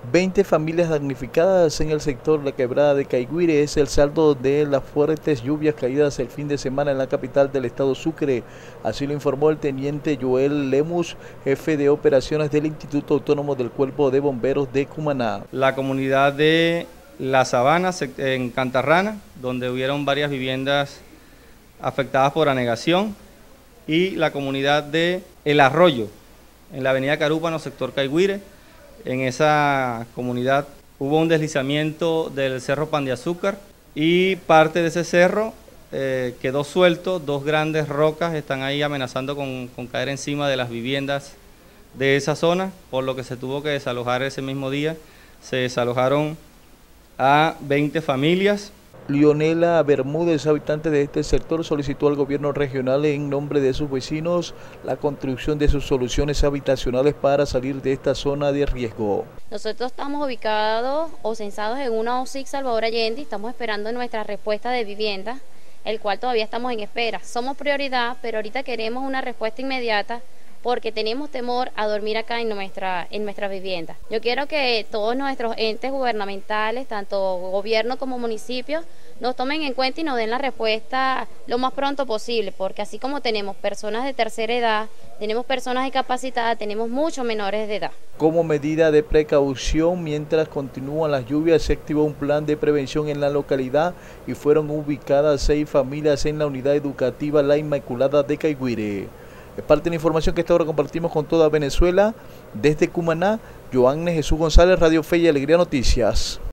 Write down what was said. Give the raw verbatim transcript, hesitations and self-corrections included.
veinte familias damnificadas en el sector La Quebrada de Caigüire es el saldo de las fuertes lluvias caídas el fin de semana en la capital del estado Sucre. Así lo informó el teniente Joel Lemus, jefe de operaciones del Instituto Autónomo del Cuerpo de Bomberos de Cumaná. La comunidad de La Sabana, en Cantarrana, donde hubieron varias viviendas afectadas por anegación, y la comunidad de El Arroyo, en la avenida Carúpano, sector Caigüire. En esa comunidad hubo un deslizamiento del cerro Pan de Azúcar y parte de ese cerro eh, quedó suelto. Dos grandes rocas están ahí amenazando con, con caer encima de las viviendas de esa zona, por lo que se tuvo que desalojar ese mismo día. Se desalojaron a veinte familias. Leonela Bermúdez, habitante de este sector, solicitó al gobierno regional en nombre de sus vecinos la construcción de sus soluciones habitacionales para salir de esta zona de riesgo. Nosotros estamos ubicados o censados en una O S I C Salvador Allende y estamos esperando nuestra respuesta de vivienda, el cual todavía estamos en espera. Somos prioridad, pero ahorita queremos una respuesta inmediata porque tenemos temor a dormir acá en nuestra, en nuestra vivienda. Yo quiero que todos nuestros entes gubernamentales, tanto gobierno como municipios, nos tomen en cuenta y nos den la respuesta lo más pronto posible, porque así como tenemos personas de tercera edad, tenemos personas discapacitadas, tenemos muchos menores de edad. Como medida de precaución, mientras continúan las lluvias, se activó un plan de prevención en la localidad y fueron ubicadas seis familias en la unidad educativa La Inmaculada de Caigüire. Es parte de la información que esta hora compartimos con toda Venezuela. Desde Cumaná, Joanne Jesús González, Radio Fe y Alegría Noticias.